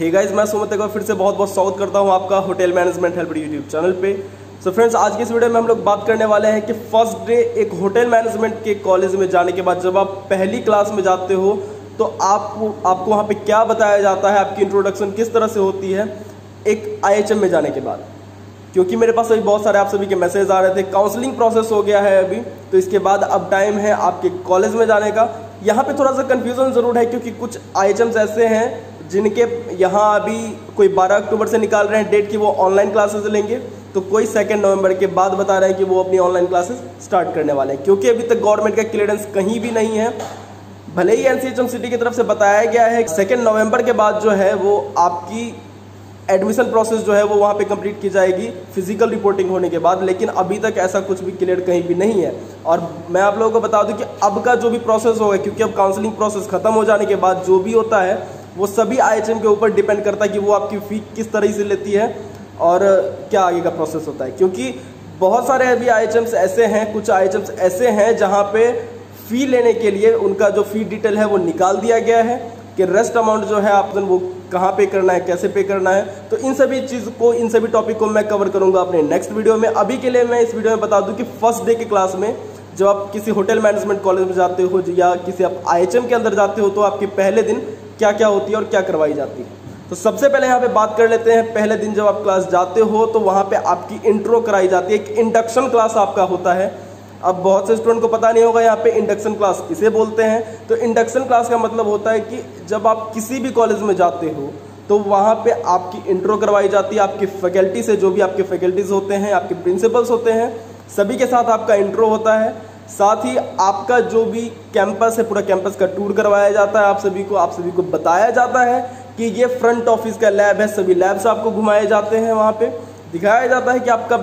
Hey guys, मैं सुमित एक बार फिर से बहुत बहुत स्वागत करता हूं आपका hotel management helper YouTube channel पे। सो फ्रेंड्स, आज की इस वीडियो में हम लोग बात करने वाले हैं कि फर्स्ट डे एक होटल मैनेजमेंट के कॉलेज में जाने के बाद जब आप पहली क्लास में जाते हो तो आपको वहाँ पे क्या बताया जाता है, आपकी इंट्रोडक्शन किस तरह से होती है एक IHM में जाने के बाद। क्योंकि मेरे पास अभी बहुत सारे आप सभी के मैसेज आ रहे थे, काउंसलिंग प्रोसेस हो गया है अभी, तो इसके बाद अब टाइम है आपके कॉलेज में जाने का। यहाँ पे थोड़ा सा कंफ्यूजन जरूर है क्योंकि कुछ IHMs ऐसे हैं जिनके यहाँ अभी कोई 12 अक्टूबर से निकाल रहे हैं डेट कि वो ऑनलाइन क्लासेस लेंगे, तो कोई 2 नवंबर के बाद बता रहे हैं कि वो अपनी ऑनलाइन क्लासेस स्टार्ट करने वाले हैं। क्योंकि अभी तक गवर्नमेंट का क्लियरेंस कहीं भी नहीं है। भले ही NCHM सिटी की तरफ से बताया गया है 2 नवंबर के बाद जो है वो आपकी एडमिशन प्रोसेस जो है वो वहाँ पे कंप्लीट की जाएगी फिजिकल रिपोर्टिंग होने के बाद, लेकिन अभी तक ऐसा कुछ भी क्लियर कहीं भी नहीं है। और मैं आप लोगों को बता दूं कि अब का जो भी प्रोसेस होगा, क्योंकि अब काउंसलिंग प्रोसेस खत्म हो जाने के बाद जो भी होता है वो सभी IHM के ऊपर डिपेंड करता है कि वो आपकी फ़ी किस तरह से लेती है और क्या आगे का प्रोसेस होता है। क्योंकि बहुत सारे अभी IHMs ऐसे हैं, कुछ IHMs ऐसे हैं जहाँ पे फ़ी लेने के लिए उनका जो फ़ी डिटेल है वो निकाल दिया गया है कि रेस्ट अमाउंट जो है आपने वो कहाँ पे करना है, कैसे पे करना है। तो इन सभी चीज़ को, इन सभी टॉपिक को मैं कवर करूँगा अपने नेक्स्ट वीडियो में। अभी के लिए मैं इस वीडियो में बता दूँ कि फर्स्ट डे की क्लास में जब आप किसी होटल मैनेजमेंट कॉलेज में जाते हो या किसी आप IHM के अंदर जाते हो तो आपके पहले दिन क्या क्या होती है और क्या करवाई जाती है। तो सबसे पहले यहाँ पे बात कर लेते हैं, पहले दिन जब आप क्लास जाते हो तो वहाँ पे आपकी इंट्रो कराई जाती है, एक इंडक्शन क्लास आपका होता है। अब बहुत से स्टूडेंट को पता नहीं होगा यहाँ पे इंडक्शन क्लास किसे बोलते हैं। तो इंडक्शन क्लास का मतलब होता है कि जब आप किसी भी कॉलेज में जाते हो तो वहाँ पे आपकी इंट्रो करवाई जाती है, आपकी फैकल्टी से, जो भी आपके फैकल्टीज होते हैं, आपके प्रिंसिपल्स होते हैं, सभी के साथ आपका इंट्रो होता है। साथ ही आपका जो भी कैंपस है, पूरा कैंपस का टूर करवाया जाता है। आप सभी को बताया जाता है कि ये फ्रंट ऑफिस का लैब है, सभी लैब्स आपको घुमाए जाते हैं, वहाँ पे दिखाया जाता है कि आपका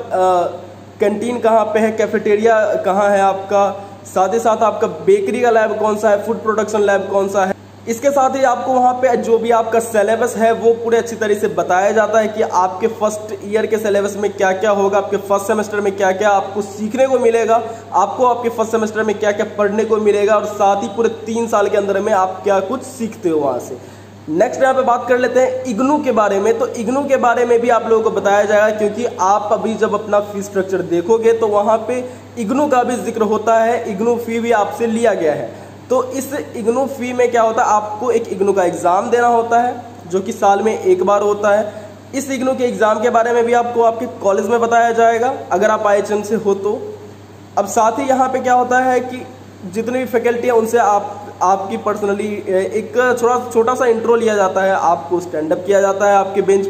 कैंटीन कहाँ पे है, कैफेटेरिया कहाँ है आपका, साथ ही साथ आपका बेकरी का लैब कौन सा है, फूड प्रोडक्शन लैब कौन सा है। इसके साथ ही आपको वहाँ पे जो भी आपका सिलेबस है वो पूरे अच्छी तरह से बताया जाता है कि आपके फर्स्ट ईयर के सिलेबस में क्या क्या होगा, आपके फर्स्ट सेमेस्टर में क्या क्या आपको सीखने को मिलेगा, आपको आपके फर्स्ट सेमेस्टर में क्या क्या पढ़ने को मिलेगा, और साथ ही पूरे 3 साल के अंदर में आप क्या कुछ सीखते हो वहाँ से। नेक्स्ट यहाँ पे बात कर लेते हैं इग्नू के बारे में। तो इग्नू के बारे में भी आप लोगों को बताया जाएगा, क्योंकि आप अभी जब अपना फी स्ट्रक्चर देखोगे तो वहाँ पे इग्नू का भी जिक्र होता है, इग्नू फी भी आपसे लिया गया है। तो इस इग्नू फी में क्या होता है, आपको एक इग्नू का एग्ज़ाम देना होता है जो कि साल में 1 बार होता है। इस इग्नू के एग्ज़ाम के बारे में भी आपको आपके कॉलेज में बताया जाएगा अगर आप IHM से हो तो। अब साथ ही यहाँ पे क्या होता है कि जितनी भी फैकल्टी है उनसे आपकी पर्सनली एक छोटा सा इंट्रो लिया जाता है, आपको स्टैंड अप किया जाता है आपके बेंच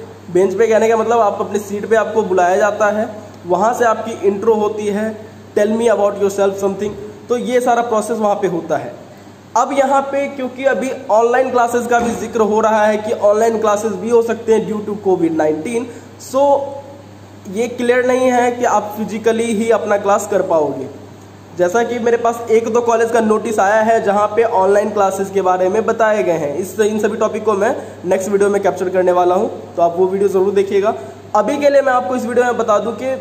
पे कहने का मतलब आप अपने सीट पे आपको बुलाया जाता है, वहाँ से आपकी इंट्रो होती है, tell me about yourself something. तो ये सारा प्रोसेस वहाँ पे होता है। अब यहाँ पे क्योंकि अभी ऑनलाइन क्लासेस का भी जिक्र हो रहा है कि ऑनलाइन क्लासेस भी हो सकते हैं ड्यू टू कोविड-19, सो ये क्लियर नहीं है कि आप फिजिकली ही अपना क्लास कर पाओगे। जैसा कि मेरे पास 1-2 कॉलेज का नोटिस आया है जहाँ पे ऑनलाइन क्लासेस के बारे में बताए गए हैं। इन सभी टॉपिक को मैं नेक्स्ट वीडियो में कैप्चर करने वाला हूँ, तो आप वो वीडियो ज़रूर देखिएगा। अभी के लिए मैं आपको इस वीडियो में बता दूँ कि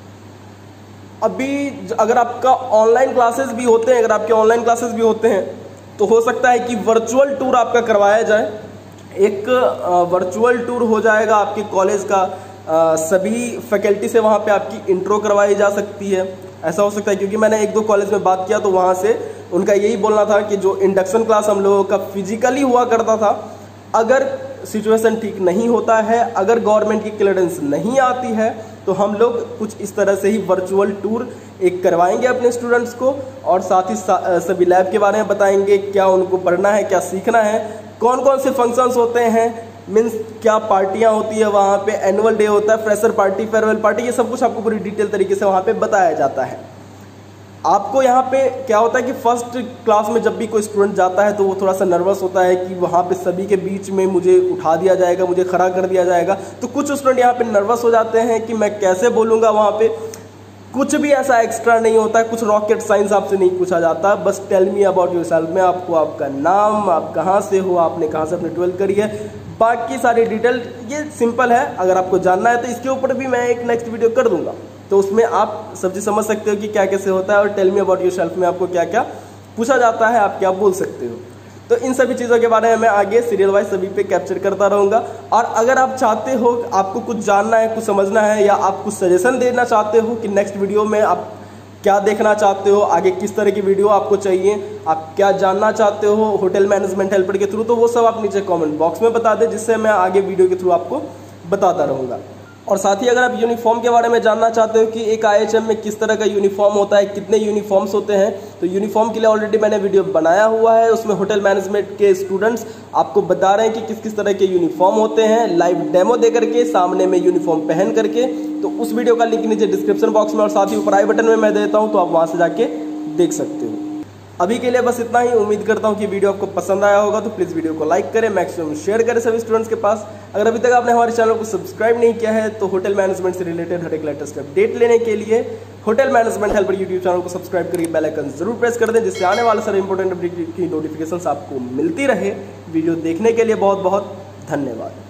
अभी अगर आपका ऑनलाइन क्लासेस भी होते हैं, अगर आपके ऑनलाइन क्लासेस भी होते हैं तो हो सकता है कि वर्चुअल टूर आपका करवाया जाए। एक वर्चुअल टूर हो जाएगा आपके कॉलेज का, सभी फैकल्टी से वहाँ पे आपकी इंट्रो करवाई जा सकती है। ऐसा हो सकता है क्योंकि मैंने 1-2 कॉलेज में बात किया तो वहाँ से उनका यही बोलना था कि जो इंडक्शन क्लास हम लोगों का फिजिकली हुआ करता था, अगर सिचुएशन ठीक नहीं होता है, अगर गवर्नमेंट की क्लियरेंस नहीं आती है तो हम लोग कुछ इस तरह से ही वर्चुअल टूर एक करवाएंगे अपने स्टूडेंट्स को, और साथ ही सभी लैब के बारे में बताएंगे, क्या उनको पढ़ना है, क्या सीखना है, कौन कौन से फंक्शंस होते हैं, मीन्स क्या पार्टियां होती है वहाँ पे, एनुअल डे होता है, फ्रेशर पार्टी, फेयरवेल पार्टी, ये सब कुछ आपको पूरी डिटेल तरीके से वहाँ पे बताया जाता है। आपको यहाँ पे क्या होता है कि फर्स्ट क्लास में जब भी कोई स्टूडेंट जाता है तो वो थोड़ा सा नर्वस होता है कि वहाँ पे सभी के बीच में मुझे उठा दिया जाएगा, मुझे खड़ा कर दिया जाएगा। तो कुछ स्टूडेंट यहाँ पे नर्वस हो जाते हैं कि मैं कैसे बोलूँगा वहाँ पे। कुछ भी ऐसा एक्स्ट्रा नहीं होता है, कुछ रॉकेट साइंस आपसे नहीं पूछा जाता, बस टेल मी अबाउट योरसेल्फ में आपको आपका नाम, आप कहाँ से हो, आपने कहाँ से अपने 12th करी है, बाकी सारी डिटेल ये सिंपल है। अगर आपको जानना है तो इसके ऊपर भी मैं एक नेक्स्ट वीडियो कर दूंगा, तो उसमें आप सब चीज़ समझ सकते हो कि क्या कैसे होता है, और टेल मी अबाउट योरसेल्फ में आपको क्या क्या पूछा जाता है, आप क्या बोल सकते हो। तो इन सभी चीज़ों के बारे में मैं आगे सीरियल वाइज सभी पे कैप्चर करता रहूँगा। और अगर आप चाहते हो, आपको कुछ जानना है, कुछ समझना है, या आप कुछ सजेशन देना चाहते हो कि नेक्स्ट वीडियो में आप क्या देखना चाहते हो, आगे किस तरह की वीडियो आपको चाहिए, आप क्या जानना चाहते हो होटल मैनेजमेंट हेल्पर के थ्रू, तो वो सब आप नीचे कमेंट बॉक्स में बता दें, जिससे मैं आगे वीडियो के थ्रू आपको बताता रहूँगा। और साथ ही अगर आप यूनिफॉर्म के बारे में जानना चाहते हो कि एक IHM में किस तरह का यूनिफॉर्म होता है, कितने यूनिफॉर्म्स होते हैं, तो यूनिफॉर्म के लिए ऑलरेडी मैंने वीडियो बनाया हुआ है। उसमें होटल मैनेजमेंट के स्टूडेंट्स आपको बता रहे हैं कि किस किस तरह के यूनिफॉर्म होते हैं, लाइव डेमो दे करके, सामने में यूनिफॉर्म पहन करके। तो उस वीडियो का लिंक नीचे डिस्क्रिप्शन बॉक्स में और साथ ही ऊपर आई बटन में मैं देता हूँ, तो आप वहाँ से जाके देख सकते हो। अभी के लिए बस इतना ही। उम्मीद करता हूँ कि वीडियो आपको पसंद आया होगा, तो प्लीज़ वीडियो को लाइक करें, मैक्सिमम शेयर करें सभी स्टूडेंट्स के पास। अगर अभी तक आपने हमारे चैनल को सब्सक्राइब नहीं किया है, तो होटल मैनेजमेंट से रिलेटेड हर एक लेटेस्ट अपडेट लेने के लिए hotel management helper YouTube channel को सब्सक्राइब करके बेल आइकन जरूर प्रेस कर दें, जिससे आने वाले सारे इंपॉर्टेंट अपडेट की नोटिफिकेशन आपको मिलती रहे। वीडियो देखने के लिए बहुत बहुत धन्यवाद।